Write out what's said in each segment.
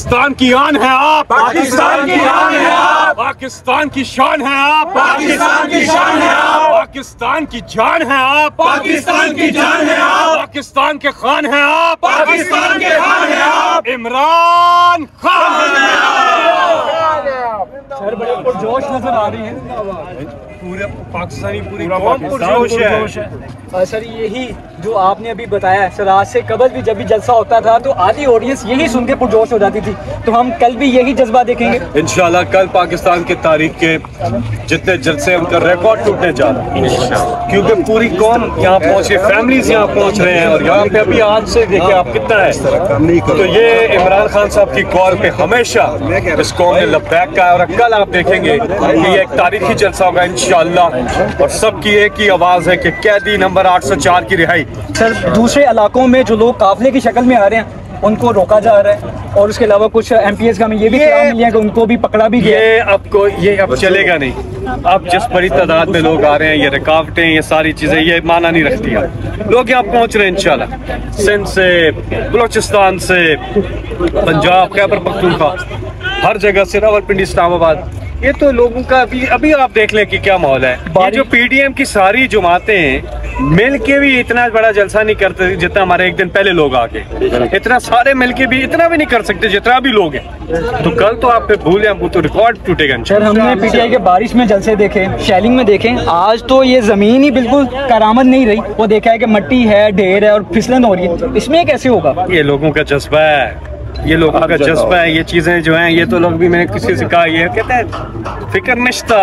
पाकिस्तान की आन है आप, पाकिस्तान की आन है आप, पाकिस्तान की शान है आप, पाकिस्तान की शान है आप, पाकिस्तान की जान है आप, पाकिस्तान की जान है आप, पाकिस्तान के खान है आप, पाकिस्तान के खान है आप, इमरान खान है आप। सर बड़े पुरजोश नजर आ रही है, पूरे पाकिस्तानी पूरी कौम पुरजोश है। सर यही जो आपने अभी बताया सर, आज से कबल भी जब भी जलसा होता था तो आधी ऑडियंस यही सुन के पुरजोश हो जाती थी, तो हम कल भी यही जज्बा देखेंगे इंशाल्लाह। कल पाकिस्तान की तारीख के जितने जलसे उनका रिकॉर्ड टूटने जा रहा है, क्योंकि पूरी कौम यहाँ पहुँची, फैमिलीज यहाँ पहुँच रहे हैं और यहाँ पे अभी आज से देखिए आप कितना है। तो ये इमरान खान साहब की कॉल पे हमेशा इस कौम ने लब्बैक का, और कल आप देखेंगे कि ये एक तारीखी जलसा होगा इंशाल्लाह, और सबकी एक ही आवाज़ है कि कैदी नंबर 804 की रिहाई। सर दूसरे इलाकों में जो लोग काफिले की शक्ल में आ रहे हैं उनको रोका जा रहा है, और उसके अलावा कुछ MPS का हमें ये भी खबर मिली है कि उनको भी पकड़ा भी गया। ये अब चलेगा नहीं। अब जिस बड़ी तादाद में लोग आ रहे हैं, ये रुकावटें, ये सारी चीजें ये माना नहीं रखती है। लोग यहाँ पहुंच रहे हैं इंशाल्लाह, सिंध से, बलोचिस्तान से, पंजाब, खैबर पख्तूनख्वा, हर जगह से, रावलपिंडी, इस्लामाबाद। ये तो लोगों का अभी आप देख लें कि क्या माहौल है। ये जो PDM की सारी जमातें हैं मिल के भी इतना बड़ा जलसा नहीं करते जितना हमारे एक दिन पहले लोग आके, इतना सारे मिल के भी इतना भी नहीं कर सकते जितना भी लोग हैं। तो कल तो आप भूल जाए, वो तो रिकॉर्ड टूटेगा। सर हमने PTI के बारिश में जलसे देखे, शैलिंग में देखे, आज तो ये जमीन ही बिल्कुल करामत नहीं रही। वो देखा है कि मिट्टी है, ढेर है और फिसलन हो रही है, इसमें कैसे होगा? ये लोगों का जज्बा है, ये लोगों का जज्बा है। ये चीजें जो हैं, ये तो लोग भी, मैंने किसी से कहा, ये कहते हैं फिक्र निश्ता,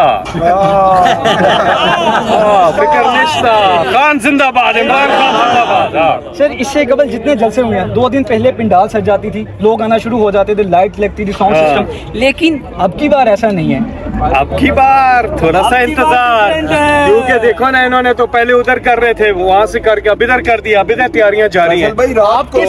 फिक्र निश्ता, खान जिंदाबाद, इमरान खान जिंदाबाद। सर इससे कबल जितने जलसे हुए हैं, 2 दिन पहले पिंडाल सज जाती थी, लोग आना शुरू हो जाते थे, लाइट लगती थी, साउंड सिस्टम, लेकिन अब की बार ऐसा नहीं है। अब की बार थोड़ा सा इंतजार, क्योंकि देखो ना, इन्होंने तो पहले उधर कर रहे थे, वहाँ से करके अब इधर कर दिया, अब इधर तैयारियां जारी हैं। आपके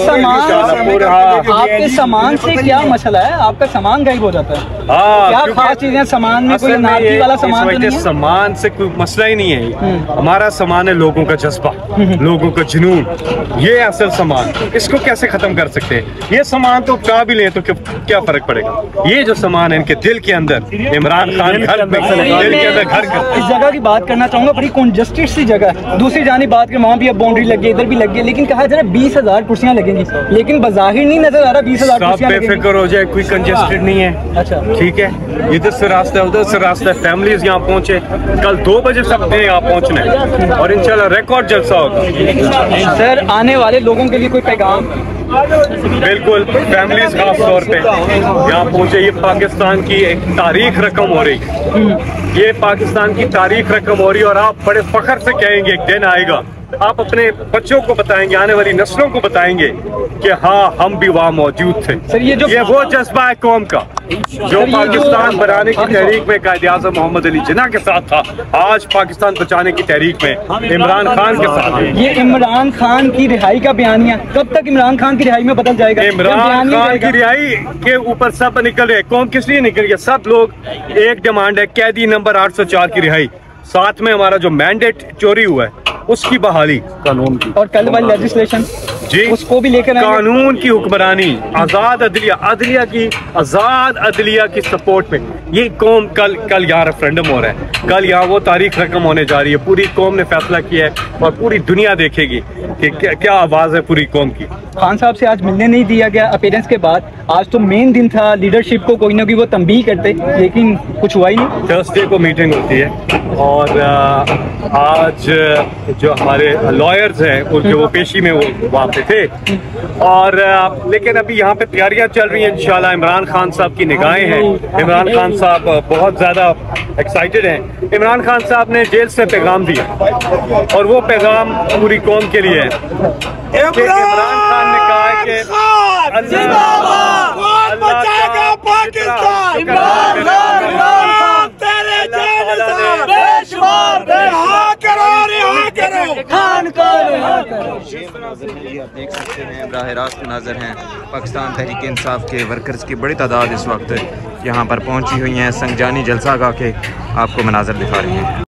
सामान से क्या मसला है? आपका सामान गायब हो जाता है। क्या खास चीजें सामान में? कोई नारकी वाला सामान तो नहीं है? सामान से कोई मसला ही नहीं है। हमारा सामान है लोगों का जज्बा, लोगों का जुनून, ये असल सामान। इसको कैसे खत्म कर सकते हैं? ये सामान तो उठा भी लें तो क्या फर्क पड़ेगा? ये जो सामान है इनके दिल के अंदर, इमरान खान घर में दिल के अंदर घर कर। इस जगह की बात करना चाहूंगा, बड़ी कंजेस्टेड सी जगह है। दूसरी जानिब बात करें, वहाँ भी अब बाउंड्री लगी है, इधर भी लगी है, लेकिन कहा जा रहा है 20,000 कुर्सियां लगेंगी, लेकिन बाज़ाहिर नहीं नजर आ रहा 20,000 कुर्सियां लगेंगी। बेफिक्र हो जाए, कोई कंजेस्टेड नहीं है। अच्छा ठीक है, इधर से रास्ता है, उधर से रास्ता है, फैमिलीज यहाँ पहुँचे। कल 2 बजे सबने यहाँ पहुँचना है और इंशाल्लाह रिकॉर्ड जलसा होगा। सर आने वाले लोगों के लिए कोई पैगाम? बिल्कुल, फैमिलीज खास तौर पे यहाँ पहुँचे। ये पाकिस्तान की एक तारीख रकम हो रही, ये पाकिस्तान की तारीख रकम हो रही, और आप बड़े फख्र से कहेंगे एक दिन आएगा, आप अपने बच्चों को बताएंगे, आने वाली नस्लों को बताएंगे कि हाँ हम भी वहाँ मौजूद थे। सर ये वो जज्बा है कौम का जो पाकिस्तान बनाने की तहरीक में कायद-ए-आज़म मोहम्मद अली जिन्ना के साथ था, आज पाकिस्तान बचाने की तहरीक में इमरान खान के साथ है। ये इमरान खान की रिहाई का बयानिया कब तक इमरान खान की रिहाई में बदल जाएगा? इमरान खान की रिहाई के ऊपर सब निकल रहे। कौम किस लिए निकल रही है? सब लोग, एक डिमांड है कैदी नंबर 804 की रिहाई, साथ में हमारा जो मैंडेट चोरी हुआ है उसकी बहाली कानून की, और कल वाली लेजिस्लेशन जी उसको भी लेकर कानून की हुक्मरानी, आजाद अदलिया की, आजाद अदलिया की सपोर्ट में ये कौम कल यहाँ रेफरेंडम हो रहा है। कल यहाँ वो तारीख रकम होने जा रही है। पूरी कौम ने फैसला किया है और पूरी दुनिया देखेगी कि क्या आवाज है पूरी कौम की। खान साहब से आज मिलने नहीं दिया गया अपीयरेंस के बाद। आज तो मेन दिन था, लीडरशिप को कोई ना कोई वो तंबीह करते, लेकिन कुछ हुआ ही नहीं। थर्सडे को मीटिंग होती है और आज जो हमारे लॉयर्स हैं उनके वो पेशी में वो वहाँ पे थे, और लेकिन अभी यहाँ पे तैयारियाँ चल रही हैं। इंशाल्लाह इमरान खान साहब की निगाहें हैं। इमरान खान साहब बहुत ज़्यादा एक्साइटेड हैं। इमरान खान साहब ने जेल से पैगाम दिया और वो पैगाम पूरी कौम के लिए है। इमरान खान ने कहा है कि आप देख सकते हैं बराह रास्त नाज़र हैं पाकिस्तान तहरीक इंसाफ के वर्कर्स की बड़ी तादाद इस वक्त यहाँ पर पहुँची हुई हैं। संगजानी जलसा गा के आपको मनाज़र दिखा रही हैं।